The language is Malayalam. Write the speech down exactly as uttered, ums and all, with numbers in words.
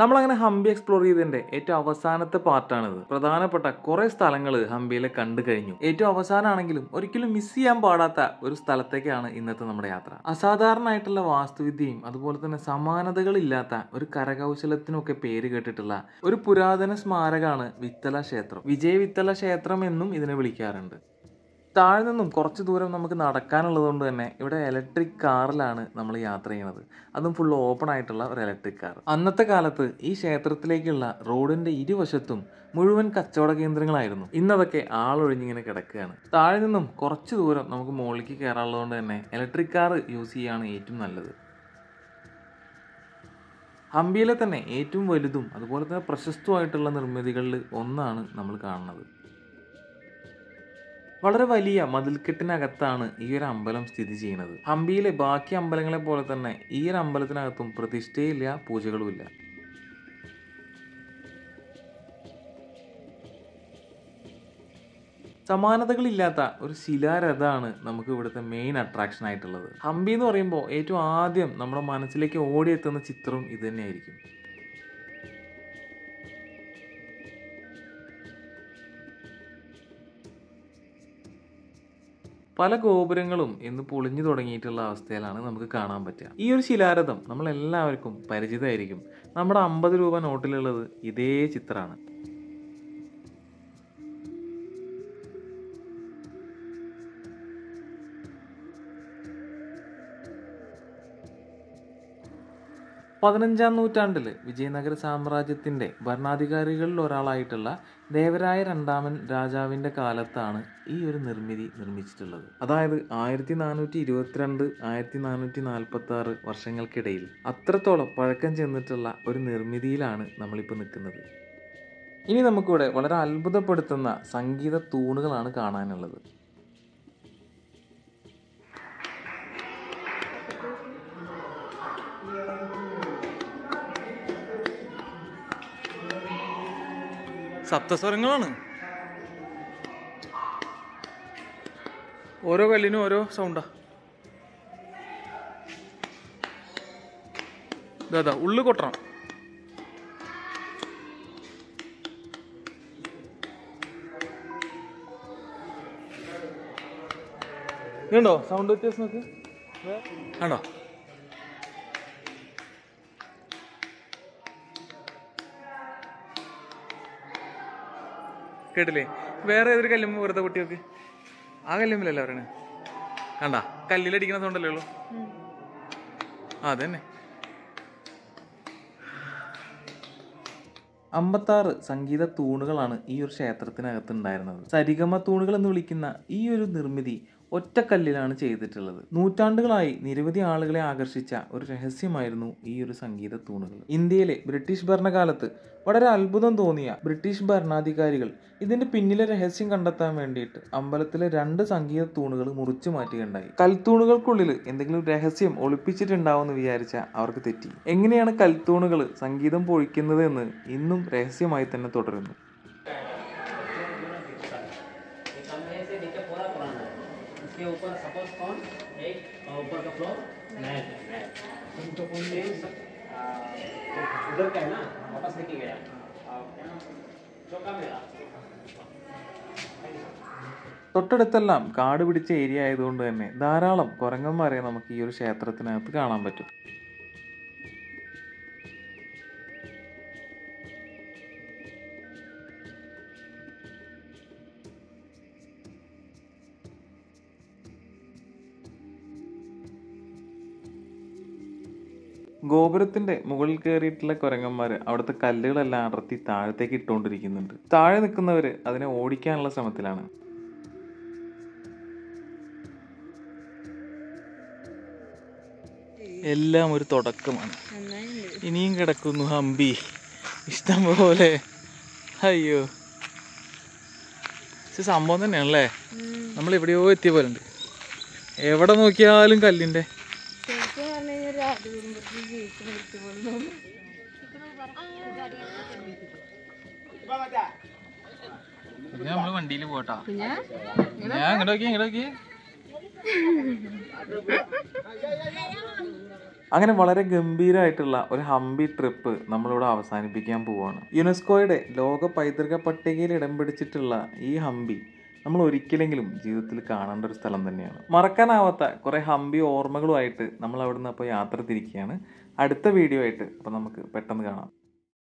നമ്മളങ്ങനെ ഹംപി എക്സ്പ്ലോർ ചെയ്തതിന്റെ ഏറ്റവും അവസാനത്തെ പാർട്ടാണിത്. പ്രധാനപ്പെട്ട കുറെ സ്ഥലങ്ങൾ ഹംപിയിലെ കണ്ടു കഴിഞ്ഞു. ഏറ്റവും അവസാനമാണെങ്കിലും ഒരിക്കലും മിസ് ചെയ്യാൻ പാടാത്ത ഒരു സ്ഥലത്തേക്കാണ് ഇന്നത്തെ നമ്മുടെ യാത്ര. അസാധാരണമായിട്ടുള്ള വാസ്തുവിദ്യയും അതുപോലെ തന്നെ സമാനതകളില്ലാത്ത ഒരു കരകൗശലത്തിനൊക്കെ പേര് കേട്ടിട്ടുള്ള ഒരു പുരാതന സ്മാരകമാണ് വിത്തല ക്ഷേത്രം. വിജയ വിത്തല ക്ഷേത്രം എന്നും ഇതിനെ വിളിക്കാറുണ്ട്. താഴെ നിന്നും കുറച്ച് ദൂരം നമുക്ക് നടക്കാനുള്ളത് കൊണ്ട് തന്നെ ഇവിടെ ഇലക്ട്രിക് കാറിലാണ് നമ്മൾ യാത്ര ചെയ്യുന്നത്. അതും ഫുൾ ഓപ്പൺ ആയിട്ടുള്ള ഒരു ഇലക്ട്രിക് കാർ. അന്നത്തെ കാലത്ത് ഈ ക്ഷേത്രത്തിലേക്കുള്ള റോഡിന്റെ ഇരുവശത്തും മുഴുവൻ കച്ചവട കേന്ദ്രങ്ങളായിരുന്നു. ഇന്നതൊക്കെ ആളൊഴിഞ്ഞിങ്ങനെ കിടക്കുകയാണ്. താഴെ നിന്നും കുറച്ച് ദൂരം നമുക്ക് മുകളിലേക്ക് കയറാനുള്ളത് കൊണ്ട് തന്നെ ഇലക്ട്രിക് കാർ യൂസ് ചെയ്യുകയാണ് ഏറ്റവും നല്ലത്. ഹംപിയിലെ തന്നെ ഏറ്റവും വലുതും അതുപോലെ തന്നെ പ്രശസ്തമായിട്ടുള്ള നിർമ്മിതികളിൽ ഒന്നാണ് നമ്മൾ കാണുന്നത്. വളരെ വലിയ മതിൽക്കെട്ടിനകത്താണ് ഈ ഒരു അമ്പലം സ്ഥിതി ചെയ്യുന്നത്. ഹംപിയിലെ ബാക്കി അമ്പലങ്ങളെ പോലെ തന്നെ ഈ ഒരു അമ്പലത്തിനകത്തും പ്രതിഷ്ഠയില്ല, പൂജകളുമില്ല. സമാനതകളില്ലാത്ത ഒരു ശിലാരഥമാണ് നമുക്ക് ഇവിടുത്തെ മെയിൻ അട്രാക്ഷൻ ആയിട്ടുള്ളത്. ഹംപി എന്ന് പറയുമ്പോൾ ഏറ്റവും ആദ്യം നമ്മുടെ മനസ്സിലേക്ക് ഓടിയെത്തുന്ന ചിത്രം ഇത് തന്നെയായിരിക്കും. പല ഗോപുരങ്ങളും ഇന്ന് പൊളിഞ്ഞു തുടങ്ങിയിട്ടുള്ള അവസ്ഥയിലാണ് നമുക്ക് കാണാൻ പറ്റുക. ഈ ഒരു ശിലാരഥം നമ്മൾ എല്ലാവർക്കും പരിചിതമായിരിക്കും. നമ്മുടെ അമ്പത് രൂപ നോട്ടിലുള്ളത് ഇതേ ചിത്രമാണ്. പതിനഞ്ചാം നൂറ്റാണ്ടിൽ വിജയനഗര സാമ്രാജ്യത്തിൻ്റെ ഭരണാധികാരികളിൽ ഒരാളായിട്ടുള്ള ദേവരായ രണ്ടാമൻ രാജാവിൻ്റെ കാലത്താണ് ഈ ഒരു നിർമ്മിതി നിർമ്മിച്ചിട്ടുള്ളത്. അതായത് ആയിരത്തി നാനൂറ്റി ഇരുപത്തിരണ്ട് ആയിരത്തി നാനൂറ്റി നാൽപ്പത്തി ആറ് വർഷങ്ങൾക്കിടയിൽ അത്രത്തോളം പഴക്കം ചെന്നിട്ടുള്ള ഒരു നിർമ്മിതിയിലാണ് നമ്മളിപ്പോൾ നിൽക്കുന്നത്. ഇനി നമുക്കിവിടെ വളരെ അത്ഭുതപ്പെടുത്തുന്ന സംഗീത തൂണുകളാണ് കാണാനുള്ളത്. സപ്തസ്വരങ്ങളാണ്. ഓരോ കല്ലിനും ഓരോ സൗണ്ടാ. ഇതാ ഉള്ളു കൊട്ടണം. ഇതുണ്ടോ സൗണ്ട് വ്യത്യാസം നോക്ക്. ആണോ? കേട്ടില്ലേ? വേറെ ഏതൊരു കല്ലുമ്പ് വെറുതെ പൊട്ടി നോക്ക്. ആ കല്ലുമ്പിലല്ലേ പറയണേ? കണ്ടാ കല്ലിലടിക്കണ സൗണ്ടല്ലേ ഉള്ളൂ. അതന്നെ. അമ്പത്താറ് സംഗീത തൂണുകളാണ് ഈ ഒരു ക്ഷേത്രത്തിനകത്ത് ഉണ്ടായിരുന്നത്. സരിഗമ തൂണുകൾ എന്ന് വിളിക്കുന്ന ഈ ഒരു നിർമ്മിതി ഒറ്റക്കല്ലിലാണ് ചെയ്തിട്ടുള്ളത്. നൂറ്റാണ്ടുകളായി നിരവധി ആളുകളെ ആകർഷിച്ച ഒരു രഹസ്യമായിരുന്നു ഈ ഒരു സംഗീത തൂണുകൾ. ഇന്ത്യയിലെ ബ്രിട്ടീഷ് ഭരണകാലത്ത് വളരെ അത്ഭുതം തോന്നിയ ബ്രിട്ടീഷ് ഭരണാധികാരികൾ ഇതിന്റെ പിന്നിലെ രഹസ്യം കണ്ടെത്താൻ വേണ്ടിയിട്ട് അമ്പലത്തിലെ രണ്ട് സംഗീത തൂണുകൾ മുറിച്ചു മാറ്റുകയുണ്ടായി. കൽത്തൂണുകൾക്കുള്ളിൽ എന്തെങ്കിലും രഹസ്യം ഒളിപ്പിച്ചിട്ടുണ്ടാവുമെന്ന് വിചാരിച്ച അവർക്ക് തെറ്റി. എങ്ങനെയാണ് കൽത്തൂണുകൾ സംഗീതം പൊഴിക്കുന്നത് എന്ന് ഇന്നും രഹസ്യമായി തന്നെ തുടരുന്നു. ऊपर सपोज कौन एक ऊपर का फ्लोर नेट नेट तो कौन से उधर का है ना वापस लेके गया चौका मेरा. തൊട്ടടുത്തെല്ലാം കാട് പിടിച്ച ഏരിയ ആയതുകൊണ്ട് തന്നെ ധാരാളം കുരങ്ങന്മാരെ നമുക്ക് ഈ ഒരു ക്ഷേത്രത്തിനകത്ത് കാണാൻ പറ്റും. ഗോപുരത്തിന്റെ മുകളിൽ കയറിയിട്ടുള്ള കുരങ്ങന്മാര് അവിടുത്തെ കല്ലുകളെല്ലാം അടർത്തി താഴത്തേക്ക് ഇട്ടുകൊണ്ടിരിക്കുന്നുണ്ട്. താഴെ നിൽക്കുന്നവര് അതിനെ ഓടിക്കാനുള്ള ശ്രമത്തിലാണ്. എല്ലാം ഒരു തുടക്കമാണ്. ഇനിയും കിടക്കുന്നു ഹംപി ഇഷ്ടം പോലെ. അയ്യോ, സംഭവം തന്നെയാണല്ലേ. നമ്മൾ എവിടെയോ എത്തിയ പോലെ ഉണ്ട്. എവിടെ നോക്കിയാലും കല്ലിന്റെ. നമ്മള് വണ്ടിയിൽ പോട്ടാ. ഞാൻ ഇങ്ങോട്ട് നോക്കിയേ ഇങ്ങോട്ട് നോക്കിയേ അങ്ങനെ വളരെ ഗംഭീരമായിട്ടുള്ള ഒരു ഹംപി ട്രിപ്പ് നമ്മളിവിടെ അവസാനിപ്പിക്കാൻ പോവുകയാണ്. യുനെസ്കോയുടെ ലോക പൈതൃക പട്ടികയിൽ ഇടം പിടിച്ചിട്ടുള്ള ഈ ഹംപി നമ്മൾ ഒരിക്കലെങ്കിലും ജീവിതത്തിൽ കാണേണ്ട ഒരു സ്ഥലം തന്നെയാണ്. മറക്കാനാവാത്ത കുറേ ഹംപി ഓർമ്മകളുമായിട്ട് നമ്മൾ അവിടുന്ന് അപ്പോൾ യാത്ര തിരിക്കുകയാണ്. അടുത്ത വീഡിയോ ആയിട്ട് അപ്പോൾ നമുക്ക് പെട്ടെന്ന് കാണാം.